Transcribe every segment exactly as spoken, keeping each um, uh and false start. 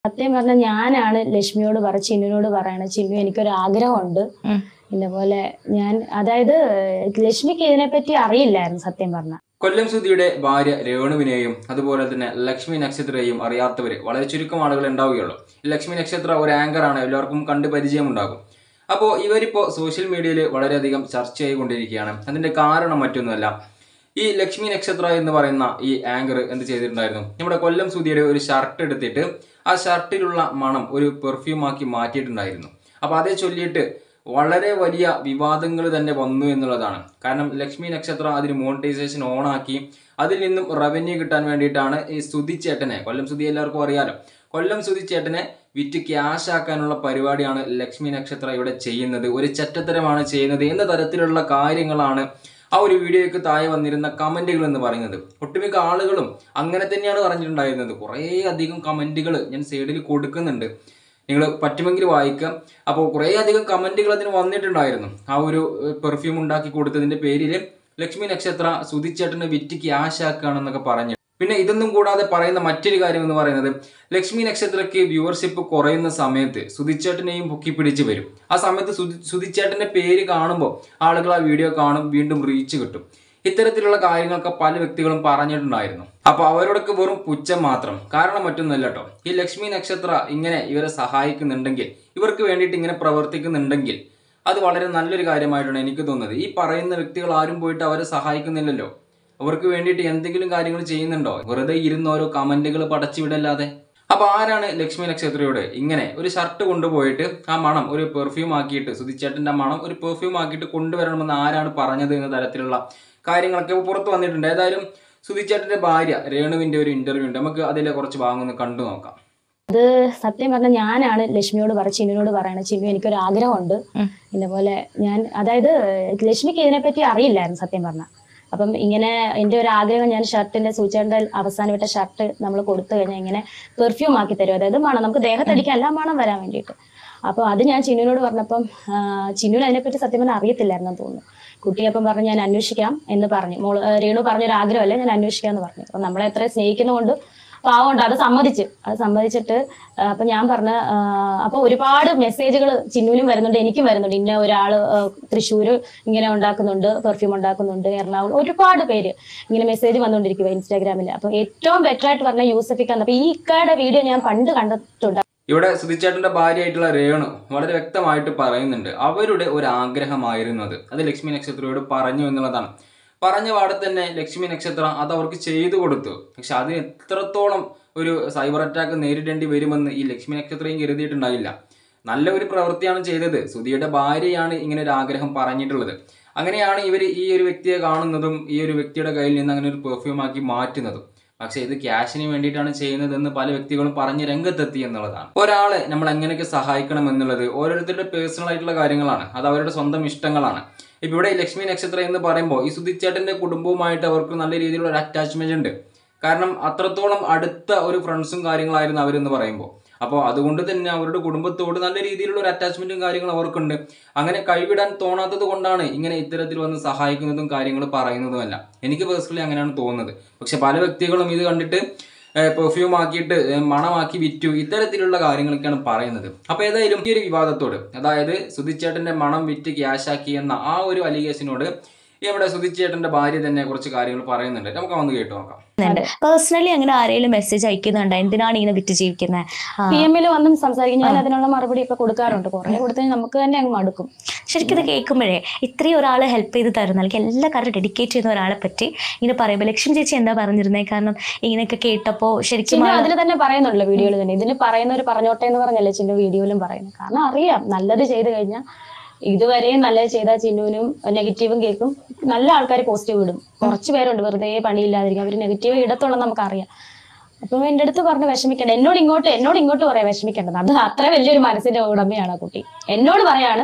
സത്യം പറഞ്ഞാൽ ഞാനാണ് ലക്ഷ്മിയോട് പറ ചിന്നുവിനോട് പറയണ ചിന്നു എനിക്കൊരു ആഗ്രഹമുണ്ട്. ഇതേപോലെ ഞാൻ അതായത് ലക്ഷ്മിക്ക് ഇതിനെപ്പറ്റി അറിയില്ലായിരുന്നു സത്യം പറഞ്ഞ. കൊല്ലം സുധിയുടെ ഭാര്യ രേണുവിനെയും അതുപോലെ തന്നെ ലക്ഷ്മി നക്ഷത്രയെയും അറിയാത്തവര് വളരെ ചുരുക്കം ആളുകൾ ഉണ്ടാവുകയുള്ളൂ. ലക്ഷ്മി നക്ഷത്ര ഒരു ആങ്കർ ആണ്, എല്ലാവർക്കും കണ്ട് പരിചയമുണ്ടാകും. അപ്പോൾ ഇവരിപ്പോൾ സോഷ്യൽ മീഡിയയിൽ വളരെയധികം ചർച്ചയായിക്കൊണ്ടിരിക്കുകയാണ്. അതിന്റെ കാരണം മറ്റൊന്നുമല്ല, ഈ ലക്ഷ്മി നക്ഷത്ര എന്ന് പറയുന്ന ഈ ആങ്കർ എന്ത് ചെയ്തിട്ടുണ്ടായിരുന്നു, നമ്മുടെ കൊല്ലം സുധിയുടെ ഒരു ഷർട്ട് എടുത്തിട്ട് ആ ഷർട്ടിലുള്ള മണം ഒരു പെർഫ്യൂമാക്കി മാറ്റിയിട്ടുണ്ടായിരുന്നു. അപ്പൊ അതേ ചൊല്ലിയിട്ട് വളരെ വലിയ വിവാദങ്ങൾ തന്നെ വന്നു എന്നുള്ളതാണ്. കാരണം ലക്ഷ്മി നക്ഷത്ര അതിന് മോണിറ്റൈസേഷൻ ഓണാക്കി അതിൽ നിന്നും റവന്യൂ കിട്ടാൻ വേണ്ടിയിട്ടാണ് ഈ സുധി ചേട്ടനെ, കൊല്ലം സുധി എല്ലാവർക്കും അറിയാലോ, കൊല്ലം സുധി ചേട്ടനെ വിറ്റ് ക്യാഷ് ആക്കാനുള്ള പരിപാടിയാണ് ലക്ഷ്മി നക്ഷത്ര ഇവിടെ ചെയ്യുന്നത്. ഒരു ചെറ്റത്തരമാണ് ചെയ്യുന്നത് എന്ന തരത്തിലുള്ള കാര്യങ്ങളാണ് ആ ഒരു വീഡിയോയ്ക്ക് താഴെ വന്നിരുന്ന കമന്റുകൾ എന്ന് പറയുന്നത്. ഒട്ടുമിക്ക ആളുകളും അങ്ങനെ തന്നെയാണ് പറഞ്ഞിട്ടുണ്ടായിരുന്നത്. കുറേ അധികം കമന്റുകൾ ഞാൻ സൈഡിൽ കൊടുക്കുന്നുണ്ട്, നിങ്ങൾ പറ്റുമെങ്കിൽ വായിക്കാം. അപ്പോൾ കുറേ അധികം കമന്റുകൾ അതിന് വന്നിട്ടുണ്ടായിരുന്നു. ആ ഒരു പെർഫ്യൂം ഉണ്ടാക്കി കൊടുത്തതിന്റെ പേരിൽ ലക്ഷ്മി നക്ഷത്ര സുധിച്ചേട്ടനെ വിറ്റ് ക്യാഷ് ആക്കുകയാണെന്നൊക്കെ പറഞ്ഞു. പിന്നെ ഇതൊന്നും കൂടാതെ പറയുന്ന മറ്റൊരു കാര്യം എന്ന് പറയുന്നത്, ലക്ഷ്മി നക്ഷത്രയ്ക്ക് വ്യൂവർഷിപ്പ് കുറയുന്ന സമയത്ത് സുധിച്ചേട്ടനെയും പൊക്കി പിടിച്ച് വരും. ആ സമയത്ത് സുധി സുധിച്ചേട്ടന്റെ പേര് കാണുമ്പോൾ ആളുകൾ ആ വീഡിയോ കാണും, വീണ്ടും റീച്ച് കിട്ടും. ഇത്തരത്തിലുള്ള കാര്യങ്ങളൊക്കെ പല വ്യക്തികളും പറഞ്ഞിട്ടുണ്ടായിരുന്നു. അപ്പൊ അവരോടൊക്കെ വെറും പുച്ഛം മാത്രം. കാരണം മറ്റൊന്നുമല്ല കേട്ടോ, ഈ ലക്ഷ്മി നക്ഷത്ര ഇങ്ങനെ ഇവരെ സഹായിക്കുന്നുണ്ടെങ്കിൽ, ഇവർക്ക് വേണ്ടിയിട്ട് ഇങ്ങനെ പ്രവർത്തിക്കുന്നുണ്ടെങ്കിൽ അത് വളരെ നല്ലൊരു കാര്യമായിട്ടാണ് എനിക്ക് തോന്നുന്നത്. ഈ പറയുന്ന വ്യക്തികൾ ആരും പോയിട്ട് അവരെ സഹായിക്കുന്നില്ലല്ലോ, അവർക്ക് വേണ്ടിയിട്ട് എന്തെങ്കിലും കാര്യങ്ങൾ ചെയ്യുന്നുണ്ടോ? വെറുതെ ഇരുന്ന് ഓരോ കമന്റുകൾ പടച്ചു വിടല്ലാതെ. അപ്പൊ ആരാണ് ലക്ഷ്മി നക്ഷത്രയോട് ഇങ്ങനെ ഒരു ഷർട്ട് കൊണ്ടുപോയിട്ട് ആ മണം ഒരു പെർഫ്യൂം ആക്കിയിട്ട്, സുധിച്ചേട്ടന്റെ മണം ഒരു പെർഫ്യൂം ആക്കിയിട്ട് കൊണ്ടുവരണമെന്ന് ആരാണ് പറഞ്ഞത് എന്ന തരത്തിലുള്ള കാര്യങ്ങളൊക്കെ പുറത്ത് വന്നിട്ടുണ്ട്. ഏതായാലും സുധിച്ചേട്ടന്റെ ഭാര്യ രേണുവിന്റെ ഒരു ഇന്റർവ്യൂ ഉണ്ട്, നമുക്ക് അതിലെ കുറച്ച് ഭാഗം ഒന്ന് കണ്ടു നോക്കാം. അത് സത്യം പറഞ്ഞാൽ ഞാനാണ് ലക്ഷ്മിയോട് പറ ചിന്നുവിനോട് പറയണ ചിന്നു എനിക്കൊരു ആഗ്രഹമുണ്ട്. ഇതേപോലെ ഞാൻ അതായത് ലക്ഷ്മിക്ക് ഇതിനെപ്പറ്റി അറിയില്ലായിരുന്നു സത്യം പറഞ്ഞ. അപ്പം ഇങ്ങനെ എൻ്റെ ഒരു ആഗ്രഹം, ഞാൻ ഷർട്ടിന്റെ സൂചിച്ചേട്ടൻ്റെ അവസാനം വിട്ട ഷർട്ട് നമ്മൾ കൊടുത്തു കഴിഞ്ഞാൽ ഇങ്ങനെ പെർഫ്യൂം ആക്കി തരും, അതായത് മണം നമുക്ക് ദേഹത്തടിക്കാൻ എല്ലാം മണം വരാൻ വേണ്ടിയിട്ട്. അപ്പോൾ അത് ഞാൻ ചിന്നുവിനോട് പറഞ്ഞപ്പം ചിന്നുവിന് അതിനെപ്പറ്റി സത്യം പറഞ്ഞാൽ അറിയത്തില്ലായിരുന്നു തോന്നുന്നു. കുട്ടിയപ്പം പറഞ്ഞു ഞാൻ അന്വേഷിക്കാം എന്ന് പറഞ്ഞു. മോള് രേണു പറഞ്ഞൊരു ആഗ്രഹമല്ലേ, ഞാൻ അന്വേഷിക്കാന്ന് പറഞ്ഞു. അപ്പൊ നമ്മളെ എത്ര സ്നേഹിക്കുന്നതുകൊണ്ട് പാവമുണ്ട്, അത് സമ്മതിച്ച് അത് സമ്മതിച്ചിട്ട് അപ്പൊ ഞാൻ പറഞ്ഞ അപ്പൊ ഒരുപാട് മെസ്സേജുകൾ ചിന്നുവിനും വരുന്നുണ്ട്, എനിക്കും വരുന്നുണ്ട്. ഇന്ന ഒരാള് തൃശ്ശൂര് ഇങ്ങനെ ഉണ്ടാക്കുന്നുണ്ട്, പെർഫ്യൂം ഉണ്ടാക്കുന്നുണ്ട്, എറണാകുളം ഒരുപാട് പേര് ഇങ്ങനെ മെസ്സേജ് വന്നുകൊണ്ടിരിക്കുക ഇൻസ്റ്റാഗ്രാമിൽ. അപ്പൊ ഏറ്റവും ബെറ്റർ ആയിട്ട് പറഞ്ഞ യൂസഫിക്കാണ്. അപ്പൊ ഈ ഇക്കയുടെ വീഡിയോ ഞാൻ പണ്ട് കണ്ടിട്ടുണ്ട്. ഇവിടെ സുധിച്ചേട്ടന്റെ ഭാര്യയായിട്ടുള്ള രേണു വളരെ വ്യക്തമായിട്ട് പറയുന്നുണ്ട്, അവരുടെ ഒരു ആഗ്രഹമായിരുന്നു അത് അത് ലക്ഷ്മി നക്ഷത്രയോട് പറഞ്ഞു എന്നുള്ളതാണ്. പറഞ്ഞ പാടെ തന്നെ ലക്ഷ്മി നക്ഷത്ര അത് അവർക്ക് ചെയ്തു കൊടുത്തു. പക്ഷെ അതിന് എത്രത്തോളം ഒരു സൈബർ അറ്റാക്ക് നേരിടേണ്ടി വരുമെന്ന് ഈ ലക്ഷ്മി നക്ഷത്രയും കരുതിയിട്ടുണ്ടായില്ല. നല്ല ഒരു പ്രവൃത്തിയാണ് ചെയ്തത്. സുധിയുടെ ഭാര്യയാണ് ഇങ്ങനെ ഒരു ആഗ്രഹം പറഞ്ഞിട്ടുള്ളത്. അങ്ങനെയാണ് ഇവർ ഈ ഒരു വ്യക്തിയെ കാണുന്നതും ഈ ഒരു വ്യക്തിയുടെ കയ്യിൽ നിന്ന് അങ്ങനെ ഒരു പെർഫ്യൂം ആക്കി മാറ്റുന്നതും. പക്ഷെ ഇത് ക്യാഷിന് വേണ്ടിയിട്ടാണ് ചെയ്യുന്നതെന്ന് പല വ്യക്തികളും പറഞ്ഞ് രംഗത്തെത്തി എന്നുള്ളതാണ്. ഒരാളെ നമ്മൾ എങ്ങനെയൊക്കെ സഹായിക്കണം എന്നുള്ളത് ഓരോരുത്തരുടെ പേഴ്സണൽ ആയിട്ടുള്ള കാര്യങ്ങളാണ്, അത് അവരുടെ സ്വന്തം ഇഷ്ടങ്ങളാണ്. ഇപ്പൊ ഇവിടെ ലക്ഷ്മി നക്ഷത്ര എന്ന് പറയുമ്പോൾ ഈ സുധിച്ചേട്ടന്റെ കുടുംബവുമായിട്ട് അവർക്ക് നല്ല രീതിയിലുള്ള ഒരു അറ്റാച്ച്മെന്റ് ഉണ്ട്. കാരണം അത്രത്തോളം അടുത്ത ഒരു ഫ്രണ്ട്സും കാര്യങ്ങളായിരുന്നു അവരെന്ന് പറയുമ്പോൾ. അപ്പോൾ അതുകൊണ്ട് തന്നെ അവരുടെ കുടുംബത്തോട് നല്ല രീതിയിലുള്ള ഒരു അറ്റാച്ച്മെന്റും കാര്യങ്ങളും അവർക്കുണ്ട്. അങ്ങനെ കൈവിടാൻ തോന്നാത്തത് കൊണ്ടാണ് ഇങ്ങനെ ഇത്തരത്തിൽ വന്ന് സഹായിക്കുന്നതും കാര്യങ്ങൾ പറയുന്നതുമല്ല. എനിക്ക് പേഴ്സണലി അങ്ങനെയാണ് തോന്നുന്നത്. പക്ഷെ പല വ്യക്തികളും ഇത് കണ്ടിട്ട് പെർഫ്യൂം ആക്കിയിട്ട് മണമാക്കി വിറ്റു, ഇത്തരത്തിലുള്ള കാര്യങ്ങളൊക്കെയാണ് പറയുന്നത്. അപ്പൊ ഏതായാലും ഈ ഒരു വിവാദത്തോട്, അതായത് സുധിച്ചേട്ടന്റെ മണം വിറ്റ് ക്യാഷ് ആക്കി എന്ന ആ ഒരു അലിഗേഷനോട് ഇവിടെ സുധിച്ചേട്ടന്റെ ഭാര്യ തന്നെ കുറച്ച് കാര്യങ്ങൾ പറയുന്നുണ്ട്. നമുക്ക് വന്ന് കേട്ടു നോക്കാം. പേഴ്സണലി അങ്ങനെ ആരെങ്കിലും മെസ്സേജ് അയക്കുന്നുണ്ട്, എന്തിനാണ് ഇങ്ങനെ വിറ്റ് ജീവിക്കുന്നത്, പി എമ്മിൽ വന്നും സംസാരിക്കും. ഞാൻ അതിനുള്ള മറുപടി ഇപ്പൊ കൊടുക്കാറുണ്ട്. കുറെ കൊടുത്താൽ നമുക്ക് തന്നെ അങ്ങ് മടുക്കും. ശരിക്കും ഇത് കേൾക്കുമ്പോഴേ ഇത്രയും ഒരാൾ ഹെൽപ്പ് ചെയ്ത് തരുന്ന, അല്ലെങ്കിൽ എല്ലാ കാര്യം ഡെഡിക്കേറ്റ് ചെയ്യുന്ന ഒരാളെ പറ്റി ഇങ്ങനെ പറയുമ്പോൾ ലക്ഷ്മി ചേച്ചി എന്താ പറഞ്ഞിരുന്നത്? കാരണം ഇങ്ങനെയൊക്കെ കേട്ടപ്പോ ശരിക്കും അതിൽ തന്നെ പറയുന്നുണ്ടല്ലോ, വീഡിയോയിൽ തന്നെ ഇതിന് പറയുന്നവർ പറഞ്ഞോട്ടെ എന്ന് പറഞ്ഞല്ലേ ചിന്നു വീഡിയോയിലും പറയുന്നത്. കാരണം അറിയാം നല്ലത് ചെയ്ത് കഴിഞ്ഞാൽ, ഇതുവരെയും നല്ലത് ചെയ്താൽ ചിന്നുവിനും നെഗറ്റീവും കേൾക്കും, നല്ല ആൾക്കാർ പോസിറ്റീവ് ഇടും. കുറച്ച് പേരുണ്ട് വെറുതെ പണിയില്ലാതിരിക്കും, അവർ നെഗറ്റീവ് ഇടത്തുള്ളത് നമുക്കറിയാം. അപ്പൊ എന്റെ അടുത്ത് പറഞ്ഞ് വിഷമിക്കേണ്ട, എന്നോട് ഇങ്ങോട്ട് എന്നോട് ഇങ്ങോട്ട് പറയാം വിഷമിക്കേണ്ടത്. അത് അത്ര വലിയൊരു മനസ്സിന്റെ ഉടമയാണ് ആ കുട്ടി. എന്നോട് പറയാണ്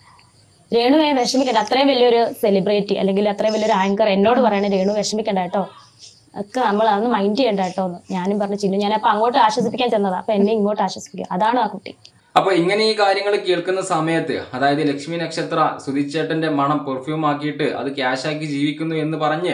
രേണുവെ വിഷമിക്കേണ്ട, അത്രയും വലിയൊരു സെലിബ്രിറ്റി അല്ലെങ്കിൽ അത്രയും വലിയൊരു ആങ്കർ എന്നോട് പറയണേ രേണു വിഷമിക്കേണ്ട കേട്ടോ, ഒക്കെ നമ്മൾ അതൊന്ന് മൈൻഡ് ചെയ്യണ്ട കേട്ടോ എന്ന് ഞാനും പറഞ്ഞു ചിന്നു. ഞാൻ അപ്പൊ അങ്ങോട്ട് ആശ്വസിപ്പിക്കാൻ ചെന്നതാ, അപ്പൊ എന്നെ ഇങ്ങോട്ട് ആശ്വസിപ്പിക്കുക. അതാണ് ആ കുട്ടി. അപ്പൊ ഇങ്ങനെ ഈ കാര്യങ്ങൾ കേൾക്കുന്ന സമയത്ത്, അതായത് ലക്ഷ്മി നക്ഷത്ര സുധിച്ചേട്ടന്റെ മണം പെർഫ്യൂം ആക്കിയിട്ട് അത് ക്യാഷ് ആക്കി ജീവിക്കുന്നു എന്ന് പറഞ്ഞ്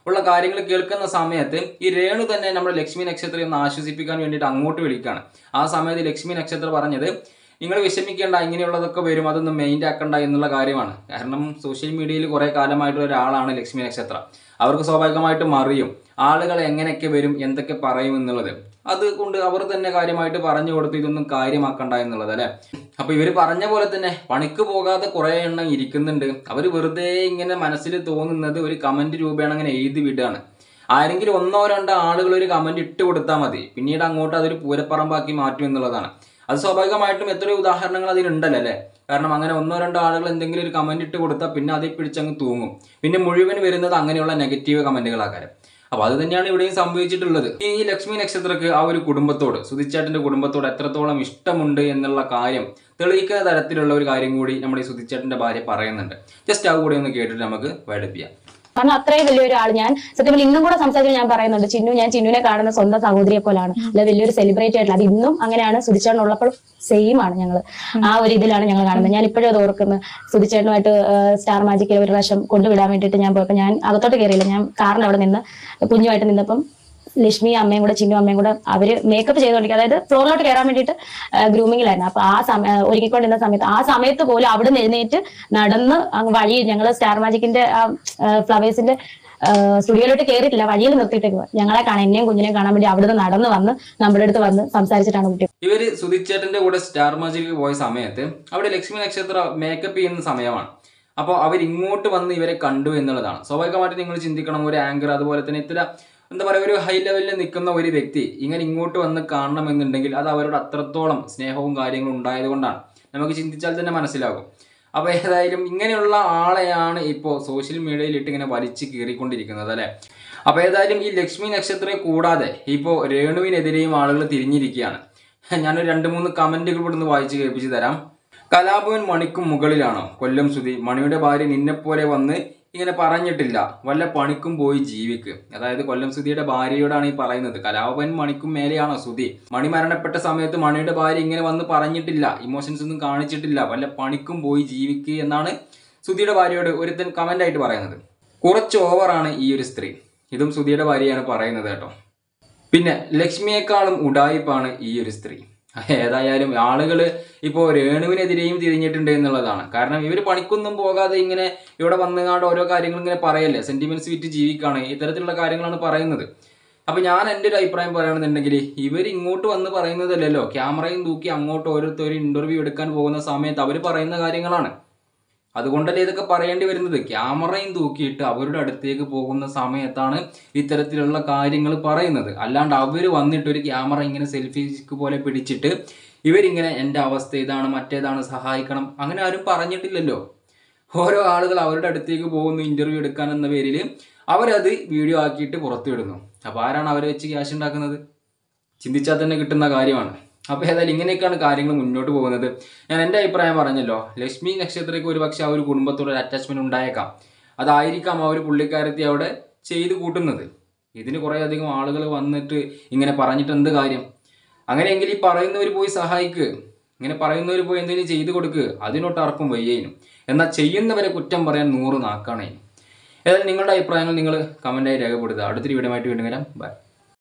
ഉള്ള കാര്യങ്ങൾ കേൾക്കുന്ന സമയത്ത് ഈ രേണു തന്നെ നമ്മുടെ ലക്ഷ്മി നക്ഷത്രം ഒന്ന് ആശ്വസിപ്പിക്കാൻ വേണ്ടിയിട്ട് അങ്ങോട്ട് വിളിക്കുകയാണ്. ആ സമയത്ത് ലക്ഷ്മി നക്ഷത്രം പറഞ്ഞത്, നിങ്ങൾ വിഷമിക്കേണ്ട, ഇങ്ങനെയുള്ളതൊക്കെ വരും, അതൊന്നും മെയിൻ ആക്കണ്ട എന്നുള്ള കാര്യമാണ്. കാരണം സോഷ്യൽ മീഡിയയിൽ കുറേ കാലമായിട്ടുള്ള ഒരാളാണ് ലക്ഷ്മി നക്ഷത്രം. അവർക്ക് സ്വാഭാവികമായിട്ടും അറിയും ആളുകൾ എങ്ങനെയൊക്കെ വരും, എന്തൊക്കെ പറയും എന്നുള്ളത്. അതുകൊണ്ട് അവർ തന്നെ കാര്യമായിട്ട് പറഞ്ഞു കൊടുത്ത് ഇതൊന്നും കാര്യമാക്കണ്ട എന്നുള്ളത് അല്ലേ. അപ്പൊ ഇവർ പറഞ്ഞ പോലെ തന്നെ പണിക്ക് പോകാതെ കുറെ എണ്ണം ഇരിക്കുന്നുണ്ട്. അവർ വെറുതെ ഇങ്ങനെ മനസ്സിൽ തോന്നുന്നത് ഒരു കമന്റ് രൂപേണ അങ്ങനെ എഴുതി വിടുകയാണ്. ആരെങ്കിലും ഒന്നോ രണ്ടോ ആളുകൾ ഒരു കമന്റ് ഇട്ട് കൊടുത്താൽ മതി, പിന്നീട് അങ്ങോട്ട് അതൊരു പൂരപ്പറമ്പാക്കി മാറ്റും എന്നുള്ളതാണ്. അത് സ്വാഭാവികമായിട്ടും എത്രയോ ഉദാഹരണങ്ങൾ അതിലുണ്ടല്ലോ അല്ലേ. കാരണം അങ്ങനെ ഒന്നോ രണ്ടോ ആളുകൾ എന്തെങ്കിലും ഒരു കമന്റ് ഇട്ട് കൊടുത്താൽ പിന്നെ അതിൽ പിടിച്ചങ്ങ് തൂങ്ങും. പിന്നെ മുഴുവൻ വരുന്നത് അങ്ങനെയുള്ള നെഗറ്റീവ് കമന്റുകളാകാരം. അപ്പൊ അത് തന്നെയാണ് ഇവിടെയും സംഭവിച്ചിട്ടുള്ളത്. ഈ ലക്ഷ്മി നക്ഷത്രക്ക് ആ ഒരു കുടുംബത്തോട്, സുധിച്ചേട്ടന്റെ കുടുംബത്തോട് എത്രത്തോളം ഇഷ്ടമുണ്ട് എന്നുള്ള കാര്യം തെളിയിക്കുന്ന തരത്തിലുള്ള ഒരു കാര്യം കൂടി നമ്മുടെ ഈ സുധിച്ചേട്ടന്റെ ഭാര്യ പറയുന്നുണ്ട്. ജസ്റ്റ് ആ കൂടെ ഒന്ന് കേട്ടിട്ട് നമുക്ക് വൈഡപ്പിയാം. കാരണം അത്രയും വലിയൊരു ആൾ, ഞാൻ സത്യം പറഞ്ഞാൽ ഇന്നും കൂടെ സംസാരിച്ച് ഞാൻ പറയുന്നുണ്ട്, ചിന്നു ഞാൻ ചിന്നുവിനെ കാണുന്ന സ്വന്തം സഹോദരിയെ പോലാണ്, അല്ല വലിയൊരു സെലിബ്രേറ്റ് ആയിട്ടുള്ള. അത് ഇന്നും അങ്ങനെയാണ്. സുധിച്ചേട്ടൻ ഉള്ളപ്പോൾ സെയിം ആണ് ഞങ്ങൾ, ആ ഒരു ഇതിലാണ് ഞങ്ങൾ കാണുന്നത്. ഞാൻ ഇപ്പോഴും അത് ഓർക്കുന്നത്. സുധിച്ചേട്ടനുമായിട്ട് സ്റ്റാർ മാജിക്കിൽ ഒരു പ്രാവശ്യം കൊണ്ടുവിടാൻ വേണ്ടിയിട്ട് ഞാൻ പോയപ്പോൾ ഞാൻ അകത്തോട്ട് കയറിയില്ല, ഞാൻ കാറിൽ അവിടെ നിന്ന് കുഞ്ഞുമായിട്ട് നിന്നപ്പം ലക്ഷ്മി അമ്മയും കൂടെ ചിന്നു അമ്മയും കൂടെ അവര് മേക്കപ്പ് ചെയ്തോണ്ടിരിക്കുക, അതായത് ഫ്ലോറിലോട്ട് കയറാൻ വേണ്ടിയിട്ട് ഗ്രൂമിങ്ങിലായിരുന്നു. അപ്പൊ ആ സമയം ഒരുങ്ങിക്കൊണ്ടിരുന്ന സമയത്ത് ആ സമയത്ത് പോലും അവിടെ നിന്ന് എഴുന്നേറ്റ് നടന്ന് അങ്ങ് വഴി, ഞങ്ങള് സ്റ്റാർ മാജിക്കിന്റെ ആ ഫ്ലവേഴ്സിന്റെ സ്റ്റുഡിയോയിലോട്ട് കയറിയിട്ടില്ല, വഴിയിൽ നിർത്തിയിട്ടേക്ക് ഞങ്ങളെ കാണാൻ, എന്നെയും കുഞ്ഞിനെയും കാണാൻ വേണ്ടി അവിടുന്ന് നടന്ന് വന്ന് നമ്മുടെ അടുത്ത് വന്ന് സംസാരിച്ചിട്ടാണ് കുട്ടി. ഇവര് സുധിച്ചേട്ടന്റെ കൂടെ സ്റ്റാർ മാജിക്ക് പോയ സമയത്ത് അവിടെ ലക്ഷ്മി നക്ഷത്ര മേക്കപ്പ് ചെയ്യുന്ന സമയമാണ്. അപ്പോൾ അവർ ഇങ്ങോട്ട് വന്ന് ഇവരെ കണ്ടു എന്നുള്ളതാണ്. സ്വാഭാവികമായിട്ട് നിങ്ങൾ ചിന്തിക്കണം, ഒരു ആങ്കർ അതുപോലെ തന്നെ ഇത്ര എന്താ പറയുക ഒരു ഹൈ ലെവലിൽ നിൽക്കുന്ന ഒരു വ്യക്തി ഇങ്ങനെ ഇങ്ങോട്ട് വന്ന് കാണണമെന്നുണ്ടെങ്കിൽ അത് അവരോട് അത്രത്തോളം സ്നേഹവും കാര്യങ്ങളും ഉണ്ടായത് കൊണ്ടാണ്. നമുക്ക് ചിന്തിച്ചാൽ തന്നെ മനസ്സിലാകും. അപ്പോൾ ഏതായാലും ഇങ്ങനെയുള്ള ആളെയാണ് ഇപ്പോൾ സോഷ്യൽ മീഡിയയിലിട്ട് ഇങ്ങനെ വലിച്ചു കീറിക്കൊണ്ടിരിക്കുന്നത് അല്ലേ. അപ്പോൾ ഏതായാലും ഈ ലക്ഷ്മി നക്ഷത്രത്തെ കൂടാതെ ഇപ്പോൾ രേണുവിനെതിരെയും ആളുകൾ തിരിഞ്ഞിരിക്കുകയാണ്. ഞാനൊരു രണ്ട് മൂന്ന് കമൻറ്റുകൾ ഇവിടെ നിന്ന് വായിച്ച് കേൾപ്പിച്ച് തരാം. കലാഭവൻ മണിക്കും മുകളിലാണോ കൊല്ലം സുധി, മണിയുടെ ഭാര്യ നിന്നെപ്പോലെ വന്ന് ഇങ്ങനെ പറഞ്ഞിട്ടില്ല, വല്ല പണിക്കും പോയി ജീവിക്ക്. അതായത് കൊല്ലം സുധിയുടെ ഭാര്യയോടാണ് ഈ പറയുന്നത്. കലാഭവൻ മണിക്കും മേലെയാണോ സുധി? മണി മരണപ്പെട്ട സമയത്ത് മണിയുടെ ഭാര്യ ഇങ്ങനെ വന്ന് പറഞ്ഞിട്ടില്ല, ഇമോഷൻസ് ഒന്നും കാണിച്ചിട്ടില്ല, വല്ല പണിക്കും പോയി ജീവിക്ക് എന്നാണ് സുധിയുടെ ഭാര്യയോട് ഒരുത്തൻ കമന്റ് ആയിട്ട് പറയുന്നത്. കുറച്ച് ഓവറാണ് ഈ ഒരു സ്ത്രീ. ഇതും സുധിയുടെ ഭാര്യയാണ് പറയുന്നത് കേട്ടോ. പിന്നെ ലക്ഷ്മിയെക്കാളും ഉഡായിപ്പാണ് ഈ ഒരു സ്ത്രീ. ഏതായാലും ആളുകൾ ഇപ്പോൾ രേണുവിനെതിരെയും തിരിഞ്ഞിട്ടുണ്ട് എന്നുള്ളതാണ്. കാരണം ഇവർ പണിക്കൊന്നും പോകാതെ ഇങ്ങനെ ഇവിടെ വന്നുകാണ്ട് ഓരോ കാര്യങ്ങൾ ഇങ്ങനെ പറയല്ലേ, സെന്റിമെന്റ്സ് വിറ്റ് ജീവിക്കാണ്, ഇത്തരത്തിലുള്ള കാര്യങ്ങളാണ് പറയുന്നത്. അപ്പം ഞാൻ എൻ്റെ ഒരു അഭിപ്രായം പറയുകയാണെന്നുണ്ടെങ്കിൽ ഇവർ ഇങ്ങോട്ട് വന്ന് പറയുന്നതല്ലല്ലോ, ക്യാമറയും തൂക്കി അങ്ങോട്ട് ഓരോരുത്തരും ഇന്റർവ്യൂ എടുക്കാൻ പോകുന്ന സമയത്ത് അവർ പറയുന്ന കാര്യങ്ങളാണ്. അതുകൊണ്ടല്ലേ ഇതൊക്കെ പറയേണ്ടി വരുന്നത്. ക്യാമറയും തൂക്കിയിട്ട് അവരുടെ അടുത്തേക്ക് പോകുന്ന സമയത്താണ് ഇത്തരത്തിലുള്ള കാര്യങ്ങൾ പറയുന്നത്. അല്ലാണ്ട് അവർ വന്നിട്ട് ഒരു ക്യാമറ ഇങ്ങനെ സെൽഫി പോലെ പിടിച്ചിട്ട് ഇവരിങ്ങനെ എൻ്റെ അവസ്ഥ ഇതാണ് മറ്റേതാണ് സഹായിക്കണം അങ്ങനെ ആരും പറഞ്ഞിട്ടില്ലല്ലോ. ഓരോ ആളുകൾ അവരുടെ അടുത്തേക്ക് പോകുന്നു ഇന്റർവ്യൂ എടുക്കാൻ എന്ന പേരിൽ അവരത് വീഡിയോ ആക്കിയിട്ട് പുറത്തു വിടുന്നു. അപ്പോൾ ആരാണ് അവരെ വെച്ച് ക്യാഷ് ഉണ്ടാക്കുന്നത്? ചിന്തിച്ചാൽ തന്നെ കിട്ടുന്ന കാര്യമാണ്. അപ്പോൾ ഏതായാലും ഇങ്ങനെയൊക്കെയാണ് കാര്യങ്ങൾ മുന്നോട്ട് പോകുന്നത്. ഞാൻ എൻ്റെ അഭിപ്രായം പറഞ്ഞല്ലോ, ലക്ഷ്മി നക്ഷത്രയ്ക്ക് ഒരു പക്ഷേ ആ ഒരു കുടുംബത്തോട് ഒരു അറ്റാച്ച്മെന്റ് ഉണ്ടായേക്കാം. അതായിരിക്കാം ആ ഒരു പുള്ളിക്കാരത്തി അവിടെ ചെയ്ത് കൂട്ടുന്നത്. ഇതിന് കുറേ അധികം ആളുകൾ വന്നിട്ട് ഇങ്ങനെ പറഞ്ഞിട്ട് എന്ത് കാര്യം? അങ്ങനെയെങ്കിൽ ഈ പറയുന്നവർ പോയി സഹായിക്ക്, ഇങ്ങനെ പറയുന്നവർ പോയി എന്തെങ്കിലും ചെയ്തു കൊടുക്കുക, അതിനൊട്ട് ആർക്കും വയ്യേനും. എന്നാൽ ചെയ്യുന്നവരെ കുറ്റം പറയാൻ നൂറ് നാക്കാണേ. ഏതായാലും നിങ്ങളുടെ അഭിപ്രായങ്ങൾ നിങ്ങൾ കമൻറ്റായി രേഖപ്പെടുത്തുക. അടുത്തൊരു വീഡിയോ ആയിട്ട് വീണ്ടും വരാം. ബൈ.